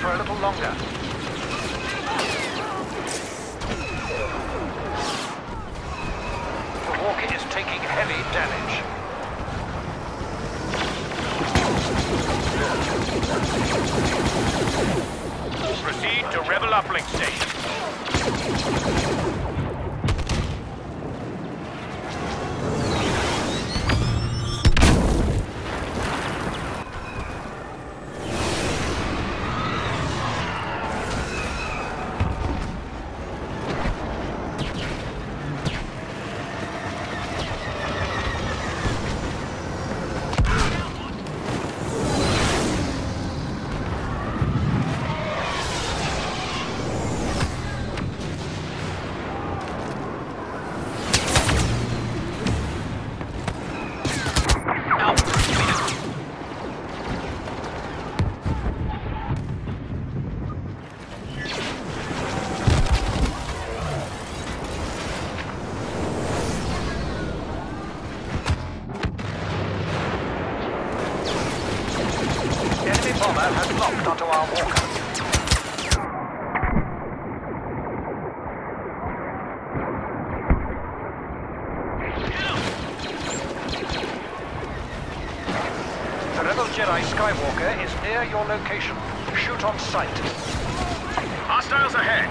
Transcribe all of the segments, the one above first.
for a little longer. The walker is taking heavy damage. Proceed to Rebel uplink station. Bomber has locked onto our walker. The Rebel Jedi Skywalker is near your location. Shoot on sight. Hostiles ahead.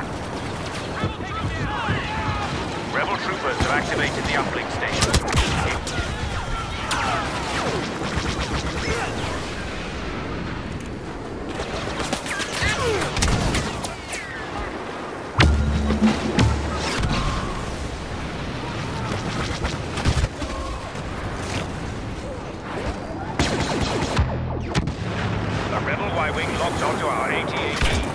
Rebel troopers have activated the uplink station. Y-wing locked onto our AT-AT.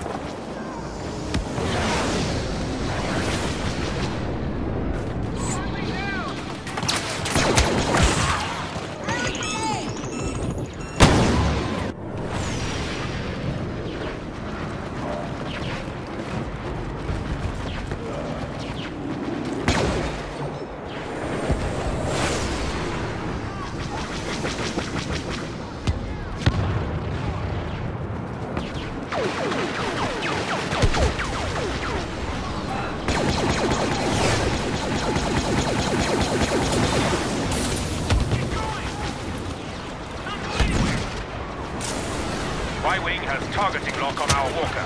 Y-wing has targeting lock on our walker.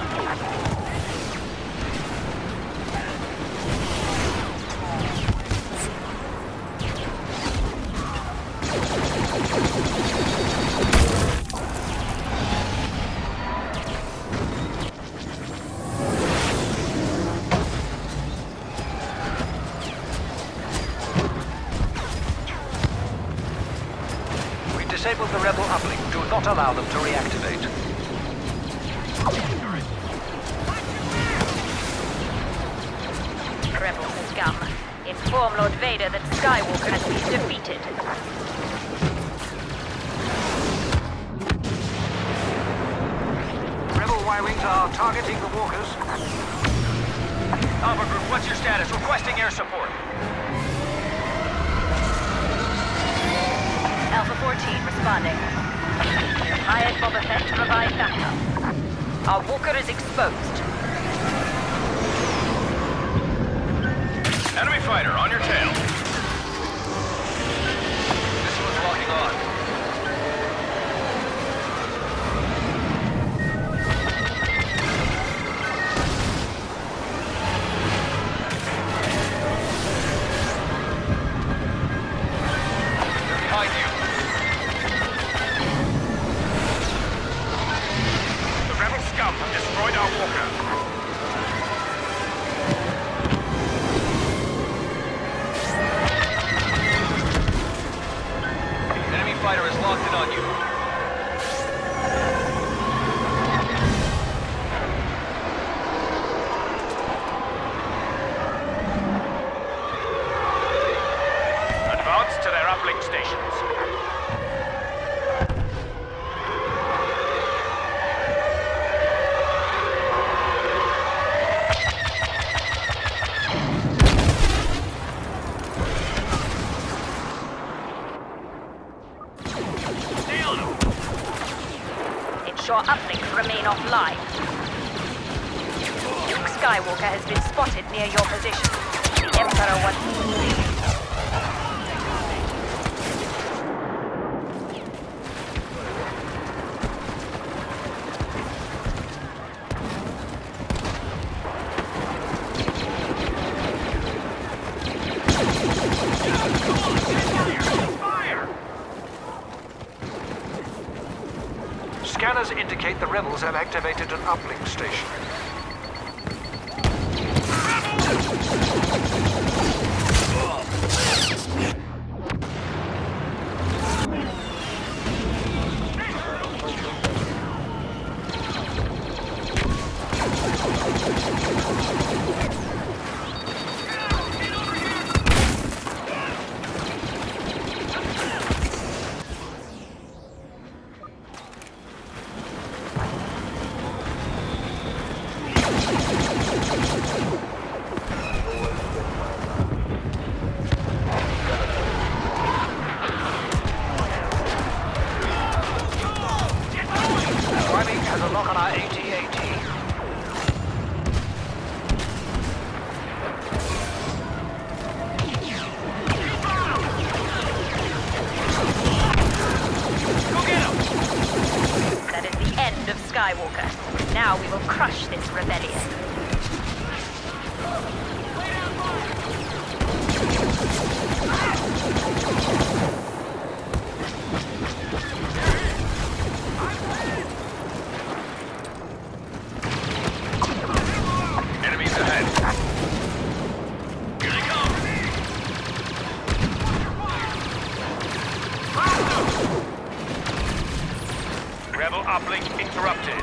We disabled the Rebel uplink. Do not allow them to reactivate. Rebel scum. Inform Lord Vader that Skywalker has been defeated. Rebel Y-wings are targeting the walkers. Alpha Group, what's your status? Requesting air support. Alpha 14 responding. Hired Boba Fett to provide backup. Our walker is exposed. Enemy fighter, on your tail. This one's locking on. They're behind you. The Rebel scum have destroyed our walker. Fighter is locked in on you. Advance to their uplink stations. offshore uplinks remain offline. Luke Skywalker has been spotted near your position. The Emperor wants... Scanners indicate the rebels have activated an uplink station. Skywalker. Now we will crush this rebellion. Enemies ahead. Here they come. Rebel uplink interrupted.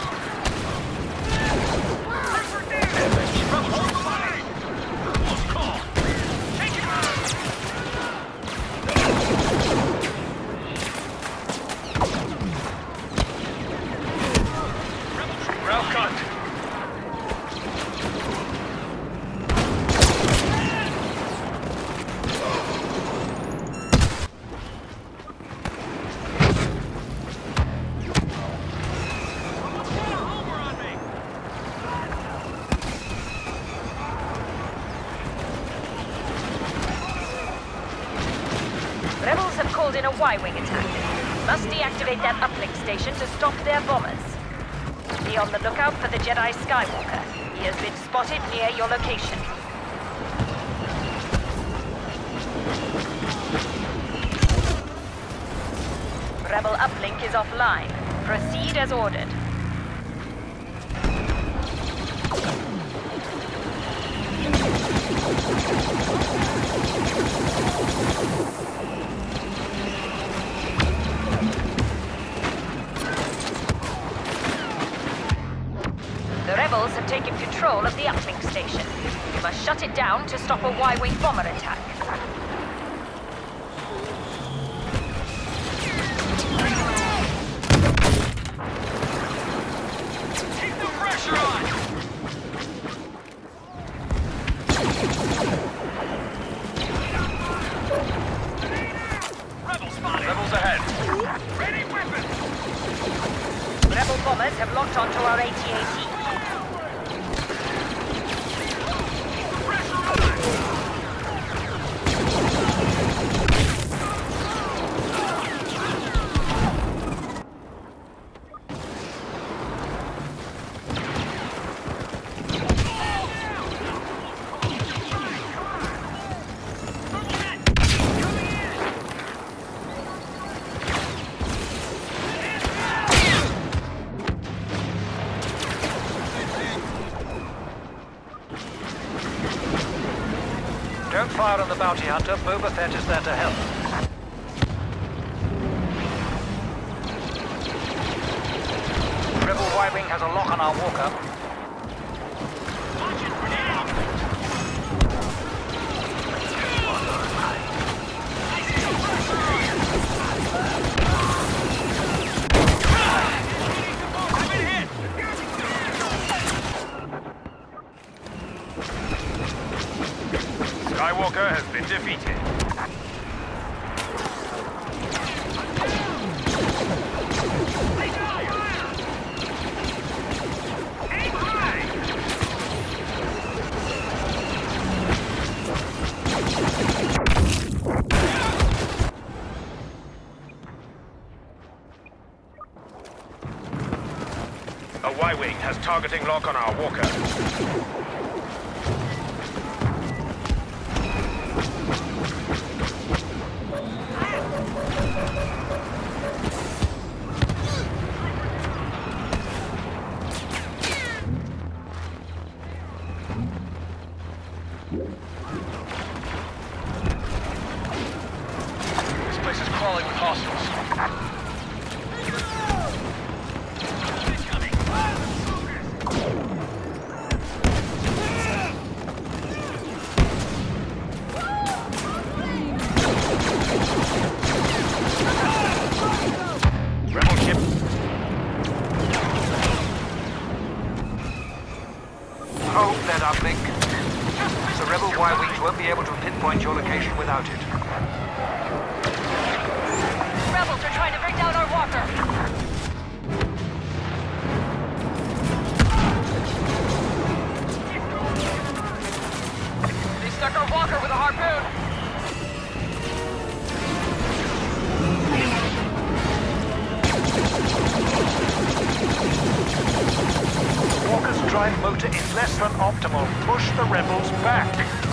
Rebels have called in a Y-wing attack. Must deactivate that uplink station to stop their bombers. Be on the lookout for the Jedi Skywalker. He has been spotted near your location. Rebel uplink is offline. Proceed as ordered. The rebels have taken control of the uplink station. You must shut it down to stop a Y-wing bomber attack. Keep the pressure on! Rebels ahead. Ready weapons! Rebel bombers have locked onto our AT-AT. Don't fire on the bounty hunter. Boba Fett is there to help. Rebel Y-wing has a lock on our walker. Skywalker has been defeated. A Y-wing has targeting lock on our walker. This place is crawling with hostiles. Rebel ship. Hold that uplink. The rebel Y-wings won't be able to pinpoint your location without it. Rebels are trying to bring down our walker. They stuck our walker with a harpoon. Walker's drive motor is less than optimal. Push the rebels back.